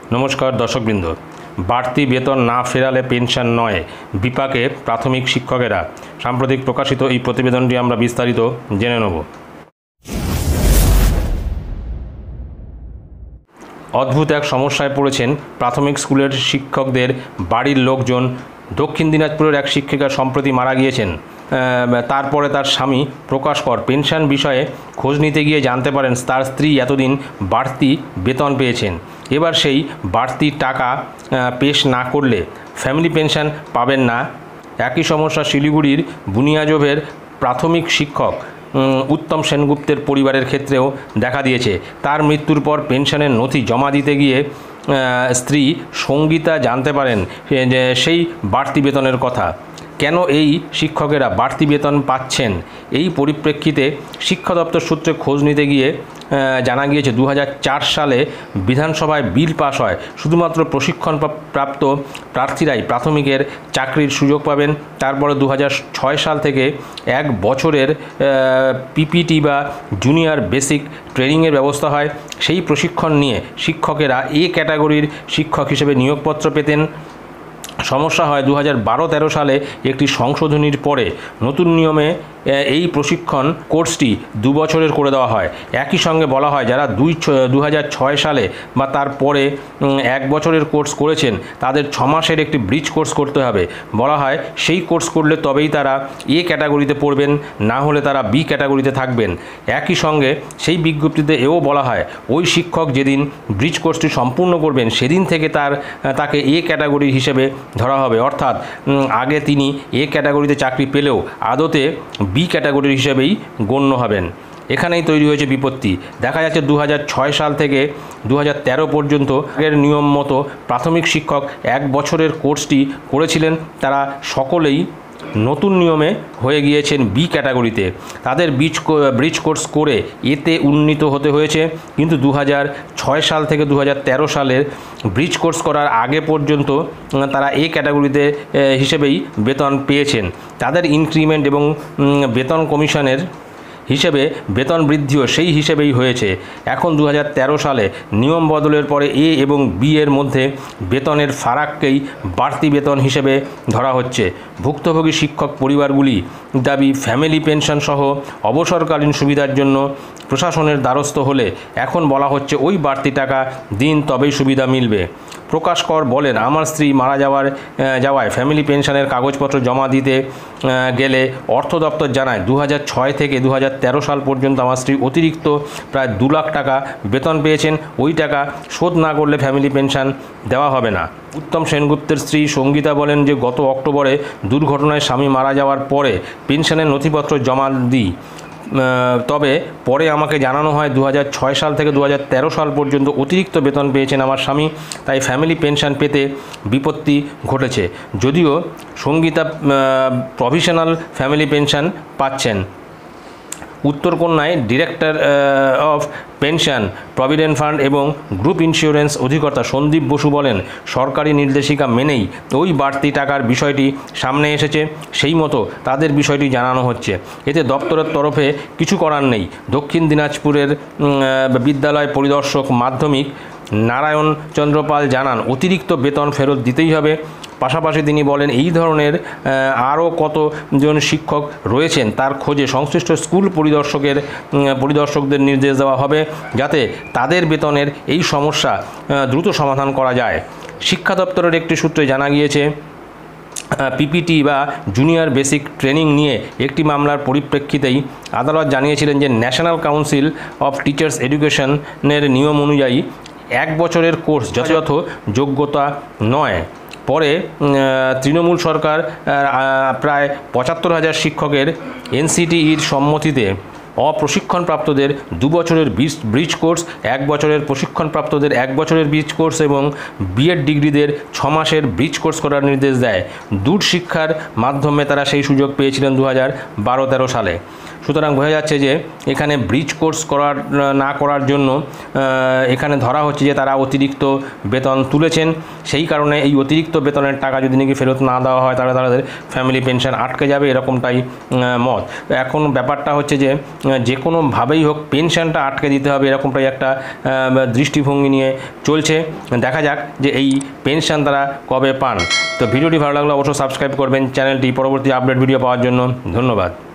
নমস্কার দর্শকবৃন্দ। বাড়তি বেতন না ফেরালে পেনশন নয়, বিপাকে প্রাথমিক শিক্ষকেরা। সাম্প্রতিক প্রকাশিত এই প্রতিবেদনটি আমরা বিস্তারিত জেনে নেব। অদ্ভুত এক সমস্যায় পড়েছেন প্রাথমিক স্কুলের শিক্ষকদের বাড়ির লোকজন। দক্ষিণ দিনাজপুরের এক শিক্ষিকা সম্প্রতি মারা গিয়েছেন। তারপরে তার স্বামী প্রকাশ কর পেনশন বিষয়ে খোঁজ নিতে গিয়ে জানতে পারেন তার স্ত্রী এতদিন বাড়তি বেতন পেয়েছেন। এবার সেই বাড়তি টাকা পেশ না করলে ফ্যামিলি পেনশন পাবেন না। একই সমস্যা শিলিগুড়ির বুনিয়াজোভের প্রাথমিক শিক্ষক উত্তম সেনগুপ্তের পরিবারের ক্ষেত্রেও দেখা দিয়েছে। তার মৃত্যুর পর পেনশনের নথি জমা দিতে গিয়ে স্ত্রী সঙ্গীতা জানতে পারেন যে সেই বাড়তি বেতনের কথা। কেন এই শিক্ষকেরা বাড়তি বেতন পাচ্ছেন, এই পরিপ্রেক্ষিতে শিক্ষা দপ্তর সূত্রে খোঁজ নিতে গিয়ে জানা গিয়েছে 2004 সালে বিধানসভায় বিল পাস হয় শুধুমাত্র প্রশিক্ষণ প্রাপ্ত প্রার্থীরাই প্রাথমিকের চাকরির সুযোগ পাবেন। তারপরে 2006 সাল থেকে 1 বছরের পিপিটি বা জুনিয়র বেসিক ট্রেনিংয়ের ব্যবস্থা হয়। সেই প্রশিক্ষণ নিয়ে শিক্ষকেরা এ ক্যাটাগরির শিক্ষক হিসেবে নিয়োগপত্র পেতেন। সমস্যা হয় 2012-13 সালে একটি সংশোধনীর পরে নতুন নিয়মে এই প্রশিক্ষণ কোর্সটি 2 বছরের করে দেওয়া হয়। একই সঙ্গে বলা হয় যারা 2006 সালে বা তারপরে 1 বছরের কোর্স করেছেন তাদের 6 মাসের একটি ব্রিজ কোর্স করতে হবে। বলা হয় সেই কোর্স করলে তবেই তারা এ ক্যাটাগরিতে পড়বেন, না হলে তারা বি ক্যাটাগরিতে থাকবেন। একই সঙ্গে সেই বিজ্ঞপ্তিতে এও বলা হয় ওই শিক্ষক যেদিন ব্রিজ কোর্সটি সম্পূর্ণ করবেন সেদিন থেকে তাকে এ ক্যাটাগরি হিসেবে ধরা হবে। অর্থাৎ আগে তিনি এ ক্যাটাগরিতে চাকরি পেলেও আদতে বি ক্যাটাগরি হিসেবেই গণ্য হবেন। এখানেই তৈরি হয়েছে বিপত্তি। দেখা যাচ্ছে 2006 সাল থেকে 2013 পর্যন্ত এর নিয়ম মতো প্রাথমিক শিক্ষক 1 বছরের কোর্সটি করেছিলেন তারা সকলেই নতুন নিয়মে হয়ে গিয়েছেন বি ক্যাটাগরিতে। তাদের ব্রিজ কোর্স করে এতে উন্নীত হতে হয়েছে। কিন্তু 2006 সাল থেকে 2013 সালের ব্রিজ কোর্স করার আগে পর্যন্ত তারা এ ক্যাটাগরিতে হিসেবেই বেতন পেয়েছেন। তাদের ইনক্রিমেন্ট এবং বেতন কমিশনের হিসেবে বেতন বৃদ্ধিও সেই হিসেবেই হয়েছে। এখন 2013 সালে নিয়ম বদলের পরে এ এবং বি এর মধ্যে বেতনের ফারাককেই বাড়তি বেতন হিসেবে ধরা হচ্ছে। ভুক্তভোগী শিক্ষক পরিবারগুলি দাবি ফ্যামিলি পেনশন সহ অবসরকালীন সুবিধার জন্য প্রশাসনের দ্বারস্থ হলে এখন বলা হচ্ছে ওই বাড়তি টাকা দিন তবেই সুবিধা মিলবে। প্রকাশ কর বলেন, আমার স্ত্রী মারা যাওয়ায় ফ্যামিলি পেনশনের কাগজপত্র জমা দিতে গেলে অর্থ দপ্তর জানায় 2006 থেকে 2013 সাল পর্যন্ত আমার স্ত্রী অতিরিক্ত প্রায় 2 লাখ টাকা বেতন পেয়েছেন। ওই টাকা শোধ না করলে ফ্যামিলি পেনশন দেওয়া হবে না। উত্তম সেনগুপ্তের স্ত্রী সঙ্গীতা বলেন যে গত অক্টোবরে দুর্ঘটনায় স্বামী মারা যাওয়ার পরে পেনশনের নথিপত্র জমা দিই, তবে পরে আমাকে জানানো হয় 2006 সাল থেকে 2013 সাল পর্যন্ত অতিরিক্ত বেতন পেয়েছেন আমার স্বামী, তাই ফ্যামিলি পেনশন পেতে বিপত্তি ঘটেছে। যদিও সঙ্গীতা প্রভিশনাল ফ্যামিলি পেনশন পাচ্ছেন। উত্তরকন্যায় director of pension, provident fund এবং গ্রুপ ইন্স্যুরেন্স অধিকর্তা সন্দীপ বসু বলেন, সরকারি নির্দেশিকা মেনেই ওই বাড়তি টাকার বিষয়টি সামনে এসেছে, সেই মতো তাদের বিষয়টি জানানো হচ্ছে। এতে দপ্তরের তরফে কিছু করার নেই। দক্ষিণ দিনাজপুরের বিদ্যালয় পরিদর্শক মাধ্যমিক নারায়ণ চন্দ্র পাল জানান অতিরিক্ত বেতন ফেরত দিতেই হবে। পাশাপাশি তিনি বলেন এই আরও কতজন শিক্ষক রয়েছেন তার খোঁজে সংশ্লিষ্ট স্কুল পরিদর্শকদের নির্দেশ দেওয়া হবে যাতে তাদের বেতনের এই সমস্যা দ্রুত সমাধান করা যায়। শিক্ষা দপ্তরের একটি সূত্রে জানা গিয়েছে পিপিটি বা জুনিয়র বেসিক ট্রেনিং নিয়ে একটি মামলার পরিপ্রেক্ষিতেই আদালত জানিয়েছিলেন যে ন্যাশনাল কাউন্সিল অফ টিচার্স এডুকেশনের নিয়ম অনুযায়ী 1 বছরের কোর্স যথাযথ যোগ্যতা নয়। পরে তৃণমূল সরকার প্রায় 75,000 শিক্ষকের এনসিটিইর সম্মতিতে অপ্রশিক্ষণপ্রাপ্তদের 2 বছরের ব্রিজ কোর্স, 1 বছরের প্রশিক্ষণপ্রাপ্তদের 1 বছরের ব্রিজ কোর্স এবং বিএড ডিগ্রিদের 6 মাসের ব্রিজ কোর্স করার নির্দেশ দেয়। দূর শিক্ষার মাধ্যমে তারা সেই সুযোগ পেয়েছিলেন 2012-13 সালে। সুতরাং বোঝা যাচ্ছে যে এখানে ব্রিজ কোর্স না করার জন্য এখানে ধরা হচ্ছে যে তারা অতিরিক্ত বেতন তুলেছেন, সেই কারণে এই অতিরিক্ত বেতনের টাকা যদি নাকি ফেরত না দেওয়া হয় তাহলে তাদের ফ্যামিলি পেনশন আটকে যাবে, এরকমটাই মত। এখন ব্যাপারটা হচ্ছে যে যে কোনোভাবেই হোক পেনশনটা আটকে দিতে হবে, এরকমটাই একটা দৃষ্টিভঙ্গি নিয়ে চলছে। দেখা যাক যে এই পেনশন তারা কবে পান। তো ভিডিওটি ভালো লাগলে অবশ্যই সাবস্ক্রাইব করবেন চ্যানেলটি, পরবর্তী আপডেট ভিডিও পাওয়ার জন্য। ধন্যবাদ।